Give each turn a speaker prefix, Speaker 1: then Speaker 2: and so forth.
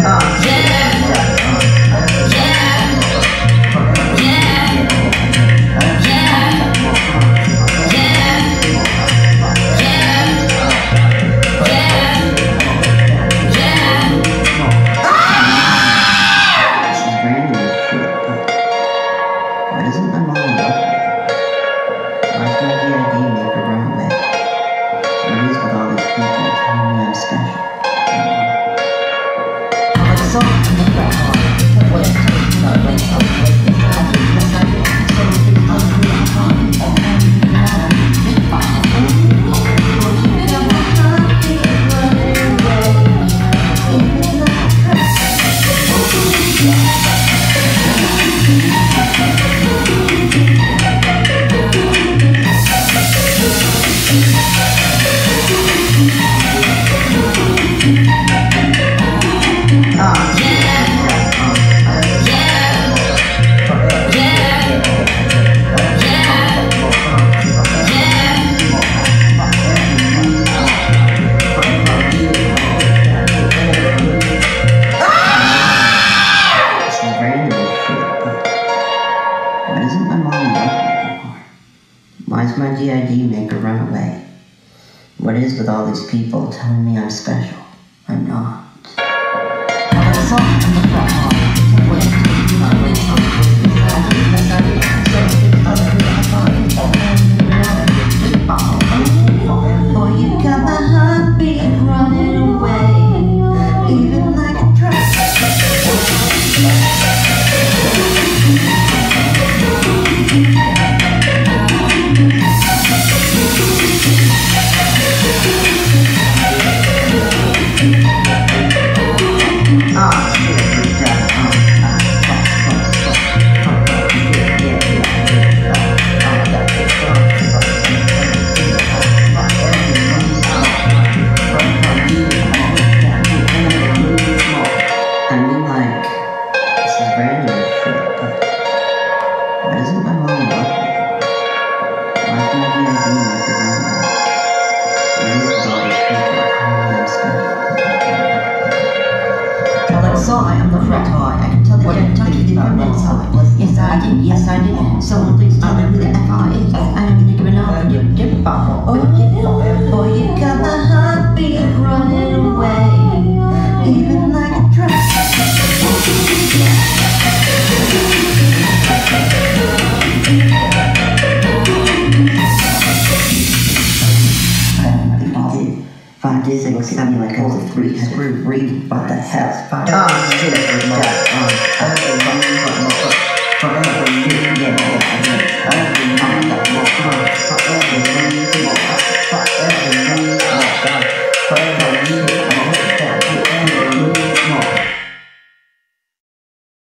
Speaker 1: Why's my GID maker run away? What is with all these people telling me I'm special? I'm not. Boy, you got my heartbeat running away, even like a truck. I am the correct high. I can tell you Yes, I did. Someone please tell me who the F.I. is. I am going to give an hour for dip bottle. Boy, you got my heartbeat running away, even like a truck. Five days ago, 7 like over 3 screw read. What the hell? 5 shit.